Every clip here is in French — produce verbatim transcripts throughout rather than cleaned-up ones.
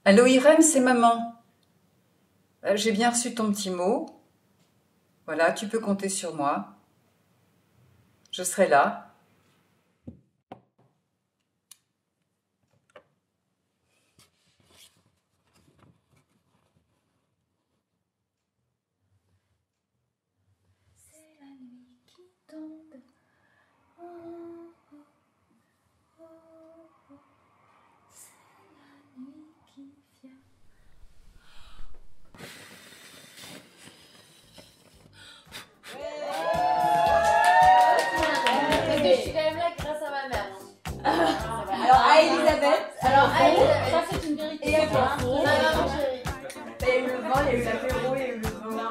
Allô Irène, c'est maman. Euh, J'ai bien reçu ton petit mot. Voilà, tu peux compter sur moi. Je serai là. C'est la nuit qui tombe. Oh, oh, oh, oh. C'est la nuit qui vient. Parce que je suis quand même là grâce à ma mère. Alors à Elisabeth, Alors, à Elisabeth. ça c'est une vérité. Et à Ma toi. maman chérie. Il y a eu le vin, il y a eu l'apéro, il y a eu le vin,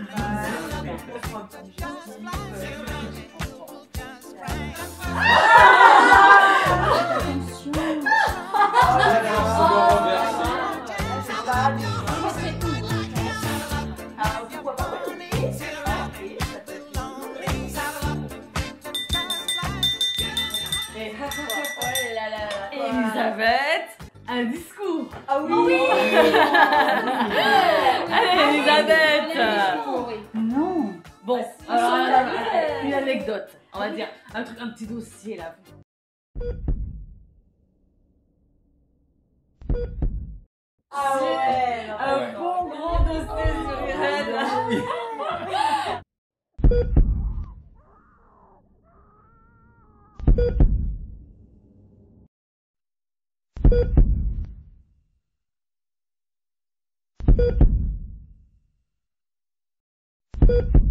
Elisabeth, un discours. Ah oui. Allez, Elisabeth. Non. Bon, alors, alors, alors, une anecdote. On va dire un truc, un petit dossier là. Ah ouais. Un bon grand dossier sur Irène. Thank you.